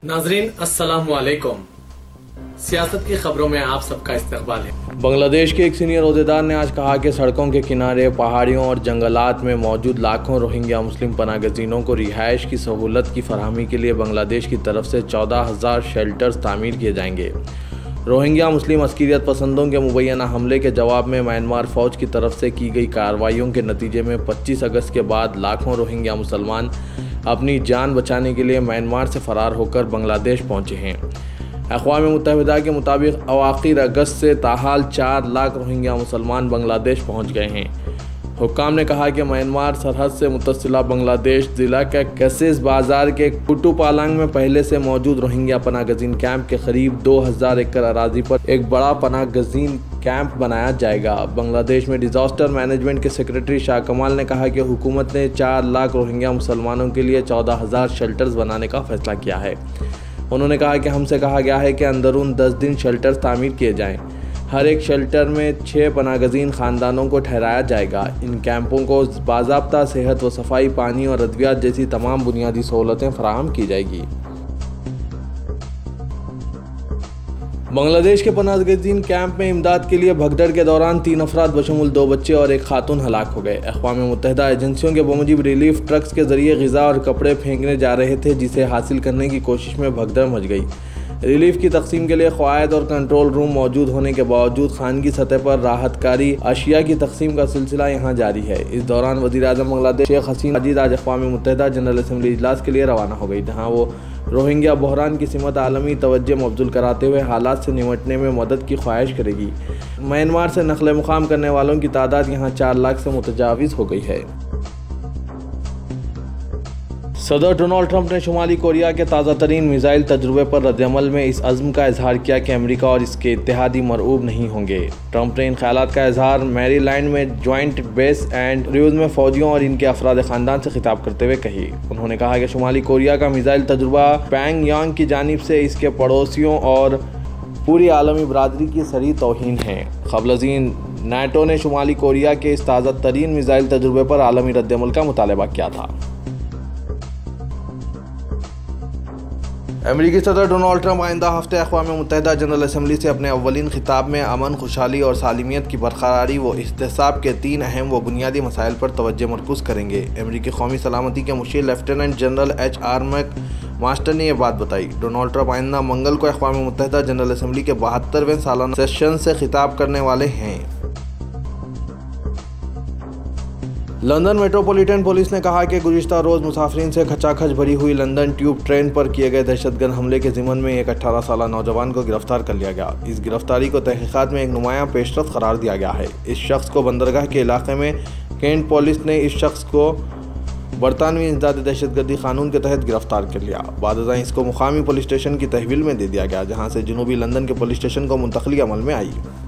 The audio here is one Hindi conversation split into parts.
नाजरीन अस्सलाम वालेकुम। सियासत की खबरों में आप सबका इस्तकबाल है। बांग्लादेश के एक सीनियर ओहदेदार ने आज कहा कि सड़कों के किनारे, पहाड़ियों और जंगलात में मौजूद लाखों रोहिंग्या मुस्लिम पनागज़ीनों को रिहाइश की सहूलत की फराहमी के लिए बांग्लादेश की तरफ से 14,000 शेल्टर्स तामीर किए जाएंगे। रोहिंग्या मुस्लिम अस्करियत पसंदों के मुबैना हमले के जवाब में म्यांमार फ़ौज की तरफ से की गई कार्रवाइयों के नतीजे में 25 अगस्त के बाद लाखों रोहिंग्या मुसलमान अपनी जान बचाने के लिए म्यांमार से फ़रार होकर बांग्लादेश पहुँचे हैं। अक़वाम मुत्तहिदा के मुताबिक अवाखिर अगस्त से ताहाल 4 लाख रोहिंग्या मुसलमान बांग्लादेश पहुँच गए हैं। हुक्काम ने कहा कि म्यांमार सरहद से मुतसिला बांग्लादेश ज़िला के कसेस बाज़ार के कुटुपालांग में पहले से मौजूद रोहिंग्या पनागज़ीन कैंप के करीब 2000 एकड़ अराजी पर एक बड़ा पनागज़ीन कैंप बनाया जाएगा। बांग्लादेश में डिज़ास्टर मैनेजमेंट के सेक्रेटरी शाह कमाल ने कहा कि हुकूमत ने 4 लाख रोहिंग्या मुसलमानों के लिए 14,000 शेल्टर्स बनाने का फैसला किया है। उन्होंने कहा कि हमसे कहा गया है कि अंदरून 10 दिन शेल्टर्स तामीर किए जाएँ। हर एक शेल्टर में 6 पनागज़ीन ख़ानदानों को ठहराया जाएगा। इन कैंपों को बाज़ाब्ता सेहत व सफाई, पानी और अद्वियात जैसी तमाम बुनियादी सहूलतें फराहम की जाएगी। बांग्लादेश के पनागज़ीन कैंप में इमदाद के लिए भगदड़ के दौरान 3 अफराद बशमुल 2 बच्चे और एक खातून हलाक हो गए। अक़वाम मुत्तहिदा एजेंसियों के बमुजिब रिलीफ ट्रक्स के ज़रिए ग़िज़ा और कपड़े फेंकने जा रहे थे, जिसे हासिल करने की कोशिश में भगदड़ मच गई। रिलीफ की तकसीम के लिए क़वायद और कंट्रोल रूम मौजूद होने के बावजूद खानगी सतह पर राहतकारी अशिया की तकसीम का सिलसिला यहाँ जारी है। इस दौरान वज़ीर-ए-आज़म बांग्लादेश शेख हसीना मजीद आज अक़वाम मुत्तहिदा जनरल असम्बली इजलास के लिए रवाना हो गई, जहाँ वो रोहिंग्या बहरान की सिमत आलमी तवज्जो मबज़ूल कराते हुए हालात से निपटने में मदद की ख्वाहिश करेगी। म्यांमार से नक़ल मुक़ाम करने वालों की तादाद यहाँ 4 लाख से मुतजाविज़ हो गई है। सदर डोनाल्ड ट्रंप ने शुमाली कोरिया के ताज़ा तरीन मिसाइल तजुर्बे पर रद्दअमल में इस अज़्म का इजहार किया कि अमेरिका और इसके इत्तेहादी मरऊब नहीं होंगे। ट्रंप ने इन ख्यालात का इजहार मैरीलैंड में जॉइंट बेस एंड ड्रूज़ में फ़ौजियों और इनके अफराद ख़ानदान से खिताब करते हुए कही। उन्होंने कहा कि शुमाली कोरिया का मिसाइल तजुर्बा प्योंगयांग की जानिब से इसके पड़ोसियों और पूरी आलमी बरादरी की सरी तौहीन है। क़ब्ल-अज़ीं नाटो ने शुमाली कोरिया के इस ताज़ा तरीन मिसाइल तजुर्बे पर आलमी रद्दअमल का मुतालबा किया था। अमेरिकी सदर डोनाल्ड ट्रंप आइंदा हफ्ते अक़वाम मुत्तहिदा जनरल असम्बली से अपने अव्वलीन खिताब में अमन, खुशहाली और सालिमियत की बरकरारी व इहतिसाब के 3 अहम व बुनियादी मसाइल पर तवज्जो मरकूज़ करेंगे। अमेरिकी कौमी सलामती के मुशीर लेफ्टिनेंट जनरल HR मैकमास्टर ने यह बात बताई। डोनाल्ड ट्रंप आइंदा मंगल को अक़वाम मुत्तहिदा जनरल असम्बली के 72वें सालाना सेशन से खिताब करने वाले हैं। लंदन मेट्रोपॉलिटन पुलिस ने कहा कि गुज़िश्ता रोज़ मुसाफिरीन से खचाखच भरी हुई लंदन ट्यूब ट्रेन पर किए गए दहशतगर्द हमले के ज़िमन में एक 18 साला नौजवान को गिरफ्तार कर लिया गया। इस गिरफ्तारी को तहक़ीक़ात में एक नुमायां पेशरफ़्त करार दिया गया है। इस शख्स को बंदरगाह के इलाके में केंट पुलिस ने इस शख्स को बरतानवी इंसदाद दहशतगर्दी कानून के तहत गिरफ्तार कर लिया। बाद इसको मुकामी पुलिस स्टेशन की तहवील में दे दिया गया, जहाँ से जनूबी लंदन के पुलिस स्टेशन को मुंतक़ली अमल में आई।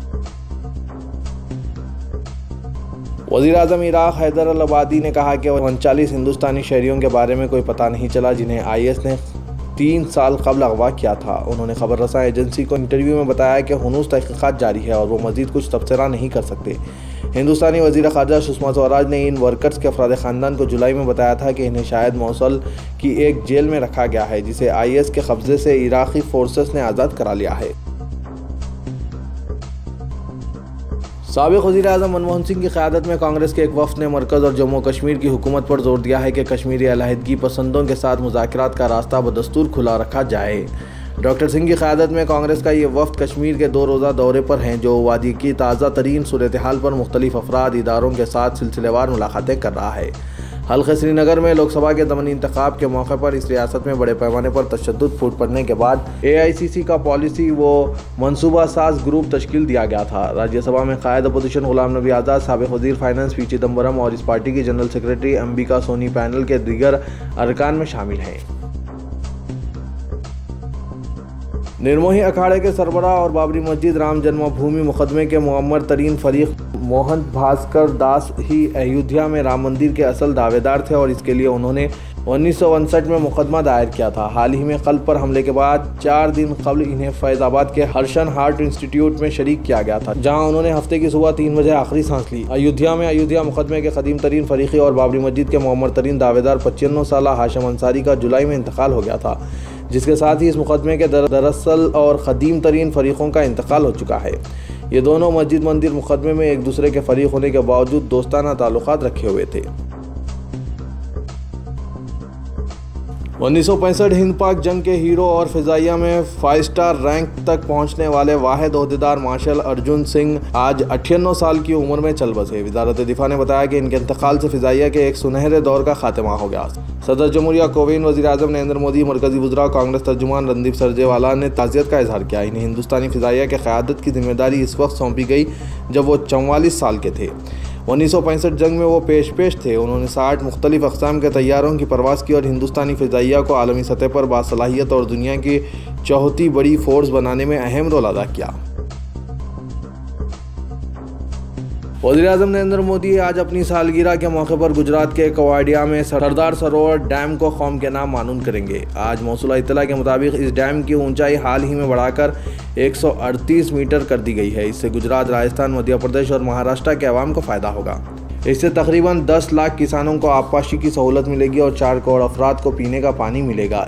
वज़ीर-ए-आज़म इराक़ हैदर अल-अबादी ने कहा कि 39 हिंदुस्तानी शहरियों के बारे में कोई पता नहीं चला, जिन्हें IS ने 3 साल कबल अगवा किया था। उन्होंने खबर रसा एजेंसी को इंटरव्यू में बताया कि हुनूस तहक़ीक़ात जारी है और वो मज़ीद कुछ तबसरा नहीं कर सकते। हिंदुस्तानी वज़ीर ख़ारजा सुषमा स्वराज ने इन वर्कर्स के अफराद ख़ानदान को जुलाई में बताया था कि इन्हें शायद मौसल की एक जेल में रखा गया है, जिसे IS के कब्ज़े से इराक़ी फोर्सेस ने आज़ाद करा लिया है। साबिक़ वज़ीर-ए-आज़म मनमोहन सिंह की क़यादत में कांग्रेस के एक वफ़द ने मरकज़ और जम्मू कश्मीर की हुकूमत पर जोर दिया है कि कश्मीरी अलहदगी पसंदों के साथ मुज़ाकरात का रास्ता बदस्तूर खुला रखा जाए। डॉक्टर सिंह की क़यादत में कांग्रेस का ये वफ़द कश्मीर के 2 रोज़ा दौरे पर हैं, जो वादी की ताज़ा तरीन सूरत हाल पर मुख्तलिफ़ अफराद, इदारों के साथ सिलसिलेवार मुलाकातें कर रहा है। हल्के श्रीनगर में लोकसभा के ज़मनी इंतखाब के मौके पर इस रियासत में बड़े पैमाने पर तशद्दुद फूट पड़ने के बाद AICC का पॉलिसी व मनसूबा साज ग्रुप तश्कील दिया गया था। राज्यसभा में कायद अपोजिशन गुलाम नबी आज़ाद, साबिक़ वज़ीर फाइनेंस P चिदम्बरम और इस पार्टी की general secretary Ambika Soni panel के दीगर अरकान में शामिल हैं। निर्मोही अखाड़े के सरबराह और बाबरी मस्जिद राम जन्मभूमि मुकदमे के मुअम्मर तरीन फरीक मोहन भास्कर दास ही अयोध्या में राम मंदिर के असल दावेदार थे और इसके लिए उन्होंने 1959 में मुकदमा दायर किया था। हाल ही में कल्ब पर हमले के बाद 4 दिन कबल इन्हें फैज़ाबाद के हर्षन हार्ट इंस्टीट्यूट में शरीक किया गया था, जहां उन्होंने हफ्ते की सुबह 3 बजे आखिरी सांस ली। अयोध्या मुकदमे के कदीम तरीन फरीकी और बाबरी मस्जिद के मुअम्मर तरीन दावेदार 95 साला हाशिम अंसारी का जुलाई में इंतकाल हो गया था। जिसके साथ ही इस मुकदमे के दरअसल और क़दीम तरीन फरीक़ों का इंतकाल हो चुका है। ये दोनों मस्जिद मंदिर मुकदमे में एक दूसरे के फरीक होने के बावजूद दोस्ताना ताल्लुकात रखे हुए थे। 1965 हिंद पाक जंग के हीरो और फिजाइया में 5 स्टार रैंक तक पहुंचने वाले वाहिद ओहदेदार मार्शल अर्जुन सिंह आज 98 साल की उम्र में चल बसे। वजारत दिफा ने बताया कि इनके इंतकाल से फिजाइया के एक सुनहरे दौर का खात्मा हो गया। सदर जमहूरिया कोविंद, वज़ीर-ए-आज़म नरेंद्र मोदी, मरकजी वज़रा, कांग्रेस तर्जुमान रणदीप सुरजेवाला ने ताज़ियत का इजहार किया। इन्हें हिंदुस्तानी फिजाइया के क़यादत की जिम्मेदारी इस वक्त सौंपी गई जब वो 44 साल के थे। 1965 जंग में वो पेश थे। उन्होंने 60 मुख्तलिफ अक़साम के तैयारों की परवाज़ की और हिंदुस्तानी फ़िज़ाइया को आलमी सतह पर बासलाहियत और दुनिया की चौथी बड़ी फ़ोर्स बनाने में अहम रोल अदा किया। वज़ीर-ए-आज़म नरेंद्र मोदी आज अपनी सालगिरह के मौके पर गुजरात के केवडिया में सरदार सरोवर डैम को कौम के नाम मानून करेंगे। आज मौसूला इत्तला के मुताबिक इस डैम की ऊंचाई हाल ही में बढ़ाकर 138 मीटर कर दी गई है। इससे गुजरात, राजस्थान, मध्य प्रदेश और महाराष्ट्र के अवाम को फ़ायदा होगा। इससे तकरीबन 10 लाख किसानों को आबपाशी की सहूलत मिलेगी और 4 करोड़ अफराद को पीने का पानी मिलेगा।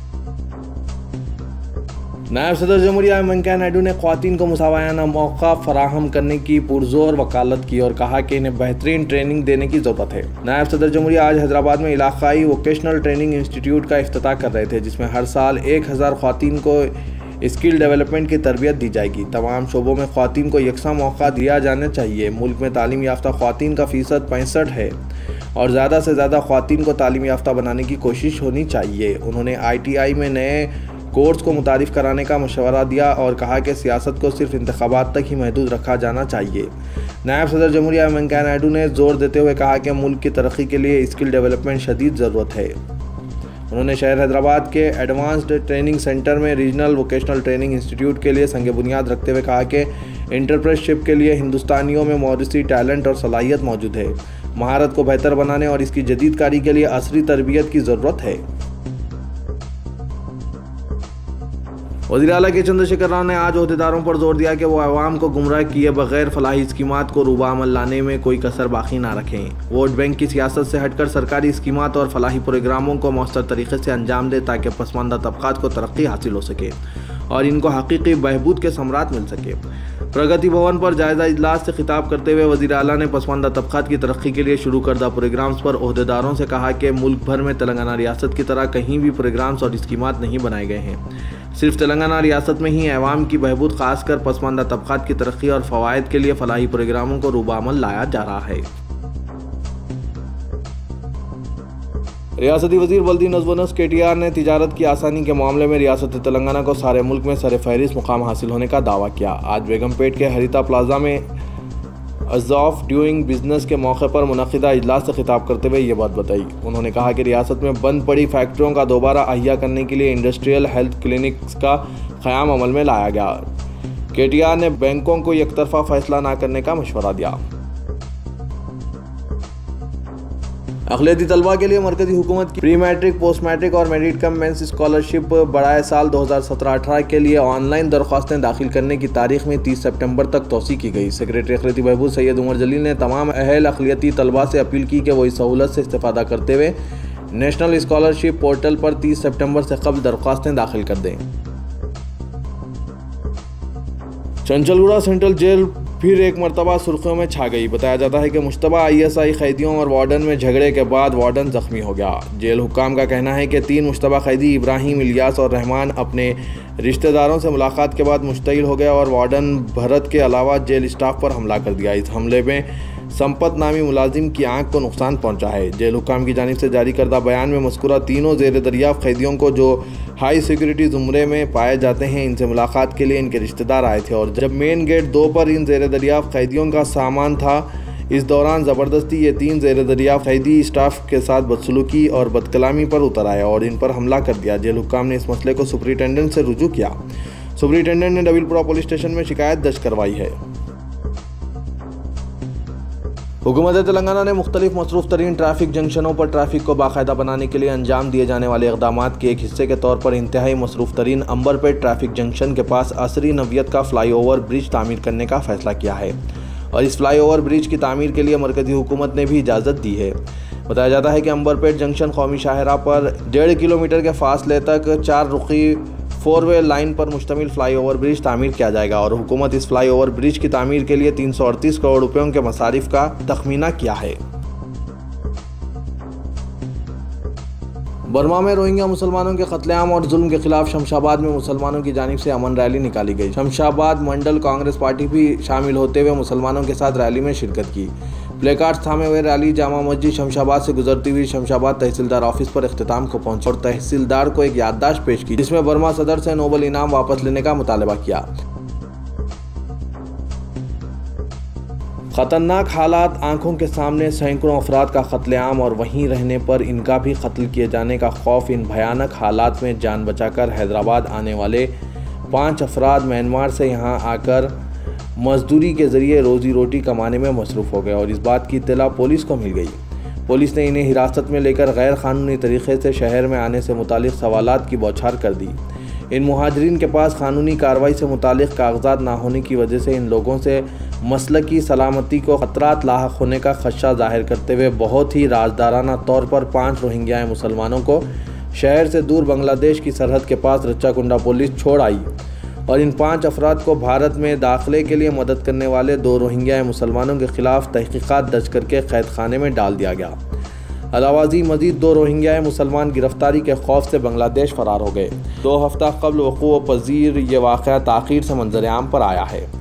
नायब सदर जमहूरिया वेंकैया नायडू ने ख़वातीन को मुसावायाना मौका फराहम करने की पुरजोर वकालत की और कहा कि इन्हें बेहतरीन ट्रेनिंग देने की ज़रूरत है। नायब सदर जमहूरिया आज हैदराबाद में इलाकाई वोकेशनल ट्रेनिंग इंस्टीट्यूट का इफ्तिताह कर रहे थे, जिसमें हर साल 1000 ख़वातीन को स्किल डेवलपमेंट की तरबियत दी जाएगी। तमाम शोबों में ख़वातीन को यकसा मौका दिया जाना चाहिए। मुल्क में तालीम याफ्ता ख़वातीन का फ़ीसद 65 है और ज़्यादा से ज़्यादा ख़वातीन को तालीम याफ्ता बनाने की कोशिश होनी चाहिए। उन्होंने ITI में नए कोर्स को मुतारिफ़ कराने का मशवरा दिया और कहा कि सियासत को सिर्फ इंतखाबात तक ही महदूद रखा जाना चाहिए। नायब सदर जमहूरिया वेंकैया नायडू ने ज़ोर देते हुए कहा कि मुल्क की तरक्की के लिए स्किल डेवलपमेंट शदीद ज़रूरत है। उन्होंने शहर हैदराबाद के एडवांस्ड ट्रेनिंग सेंटर में रीजनल वोकेशनल ट्रेनिंग इंस्टीट्यूट के लिए संग बुनियाद रखते हुए कहा कि एंटरप्रेन्योरशिप के लिए हिंदुस्तानियों में मौरूसी टैलेंट और सलाहियत मौजूद है। महारत को बेहतर बनाने और इसकी जदीदकारी के लिए असरी तरबियत की ज़रूरत है। वज़ीर आला के चंद्रशेखर राव ने आज ओहदेदारों पर जोर दिया कि वो अवाम को गुमराह किए बगैर फलाही स्कीमात को रूबा अमल लाने में कोई कसर बाकी ना रखें। वोट बैंक की सियासत से हटकर सरकारी स्कीमात और फलाही प्रोग्रामों को मौसर तरीके से अंजाम दे ताकि पसमानदा तबक़ात को तरक्की हासिल हो सके और इनको हकीकी बहबूद के समरात मिल सके। प्रगति भवन पर जायज़ा इजलास से खिताब करते हुए वज़ीर आला ने पसमानदा तबक़ात की तरक्की के लिए शुरू करदा प्रोग्राम्स पर ओहदेदारों से कहा कि मुल्क भर में तेलंगाना रियासत की तरह कहीं भी प्रोग्राम्स और स्कीमात नहीं बनाए गए हैं। सिर्फ तेलंगाना रियासत में ही अवाम की बहबूद खासकर पसमानदा तबक़ात की तरक्की और फ़वाइद के लिए फलाही प्रोग्रामों को रूबा अमल लाया जा रहा है। रियासती वज़ीर वल्दी नज़्म KTR ने तिजारत की आसानी के मामले में रियासत तेलंगाना को सारे मुल्क में सर फहरिस्त मुकाम हासिल होने का दावा किया। आज बेगमपेट के हरिता प्लाजा में ईज़ ऑफ डूइंग बिजनेस के मौके पर मुनक़िदा इजलास से खिताब करते हुए ये बात बताई। उन्होंने कहा कि रियासत में बंद पड़ी फैक्ट्रियों का दोबारा अहिया करने के लिए इंडस्ट्रियल हेल्थ क्लिनिक्स का क़याम अमल में लाया गया। KTR ने बैंकों को एकतरफा फैसला न करने का मशवरा दिया। अक़लियती तलबा के लिए मरकज़ी हुकूमत की प्री मैट्रिक, पोस्ट मैट्रिक और मेरिट कम मेंस स्कॉलरशिप बढ़ाए साल 2017-18 के लिए ऑनलाइन दरख्वास्तें दाखिल करने की तारीख में 30 सितंबर तक तोसी की गई। सेक्रेटरी अक़लियती बहबूद सैयद उमर जलील ने तमाम अहल अक़लियती तलबा से अपील की कि वो इस सहूलत से इस्तेफ़ादा करते हुए नेशनल स्कॉलरशिप पोर्टल पर 30 सितंबर से कबल दरख्वास्तें दाखिल कर दें। चंचलगुड़ा सेंट्रल जेल फिर एक मरतबा सुर्खियों में छा गई। बताया जाता है कि मुश्तबा ISI कैदियों और वार्डन में झगड़े के बाद वार्डन जख्मी हो गया। जेल हुक्काम का कहना है कि 3 मुश्तबा कैदी इब्राहिम, इलियास और रहमान अपने रिश्तेदारों से मुलाकात के बाद मुश्तइल हो गया और वार्डन भरत के अलावा जेल स्टाफ पर हमला कर दिया। इस हमले में संपत नामी मुलाजिम की आंख को नुकसान पहुंचा है। जेल हुक्काम की जानिब से जारी करदा बयान में मज़कूरा तीनों ज़ेर दरियाफ़्त कैदियों को जो हाई सिक्योरिटी ज़ुमरे में पाए जाते हैं, इनसे मुलाकात के लिए इनके रिश्तेदार आए थे और जब मेन गेट 2 पर इन ज़ेर दरियाफ़्त कैदियों का सामान था, इस दौरान ज़बरदस्ती ये 3 ज़ेर दरियाफ़्त कैदी स्टाफ के साथ बदसलूकी और बदकलामी पर उतर आया और इन पर हमला कर दिया। जेल हुक्काम ने इस मसले को सुपरिटेंडेंट से रुजू किया। सुपरिटेंडेंट ने डबीलपुरा पुलिस स्टेशन में शिकायत दर्ज करवाई है। हुकूमत तेलंगाना ने मुख्तलिफ मसरूफ़ तरीन ट्रैफिक जंक्शनों पर ट्रैफिक को बाकायदा बनाने के लिए अंजाम दिए जाने वाले इक़दामात के एक हिस्से के तौर पर इंतहाई मसरूफ़ तरीन अंबरपेट ट्रैफिक जंक्शन के पास असरी नवियत का फ़्लाईओवर ब्रिज तामीर करने का फ़ैसला किया है और इस फ़्लाईओवर ब्रिज की तामीर के लिए मरकज़ी हुकूमत ने भी इजाज़त दी है। बताया जाता है कि अंबरपेट जंक्शन कौमी शाहरा पर 1.5 किलोमीटर के फासले तक 4 रुखी 4-वे लाइन पर मुश्तमिल फ्लाईओवर ब्रिज तामीर किया जाएगा और हुकूमत इस फ्लाईओवर ब्रिज की तामीर के लिए 338 करोड़ रुपयों के मसारिफ का तखमीना किया है। बर्मा में रोहिंग्या मुसलमानों के कत्लेआम और जुल्म के खिलाफ शमशाबाद में मुसलमानों की जानिब से अमन रैली निकाली गई। शमशाबाद मंडल कांग्रेस पार्टी भी शामिल होते हुए मुसलमानों के साथ रैली में शिरकत की। प्लेकार्ड्स थामे हुए रैली जामा मस्जिद शमशाबाद से गुजरती हुई शमशाबाद तहसीलदार ऑफिस पर इख्तिताम को पहुंची और तहसीलदार को एक याददाश्त पेश की, जिसमें बर्मा सदर से नोबल इनाम वापस लेने का मुतालबा किया। खतरनाक हालात, आंखों के सामने सैकड़ों अफराद का कत्लेआम और वहीं रहने पर इनका भी कत्ल किए जाने का खौफ। इन भयानक हालात में जान बचाकर हैदराबाद आने वाले 5 अफराद म्यांमार से यहां आकर मजदूरी के जरिए रोजी रोटी कमाने में मसरूफ़ हो गए और इस बात की इत्तला पुलिस को मिल गई। पुलिस ने इन्हें हिरासत में लेकर गैर कानूनी तरीके से शहर में आने से मुतालिक सवालात की बौछार कर दी। इन मुहाजिरीन के पास कानूनी कार्रवाई से मुतालिक कागजात ना होने की वजह से इन लोगों से मसलकी सलामती को खतरात लाहक होने का खदशा जाहिर करते हुए बहुत ही राजदाराना तौर पर 5 रोहिंग्या मुसलमानों को शहर से दूर बांग्लादेश की सरहद के पास रच्चाकुंडा पुलिस छोड़ आई और इन 5 अफराद को भारत में दाखिले के लिए मदद करने वाले 2 रोहिंग्या मुसलमानों के खिलाफ तहकीकात दर्ज करके कैद खाने में डाल दिया गया। अलावाजी मजीद 2 रोहिंग्या मुसलमान गिरफ्तारी के खौफ से बांग्लादेश फरार हो गए। 2 हफ्ता कबल वक़ूअ पज़ीर ये वाक़या ताख़ीर से मंज़र आम पर आया है।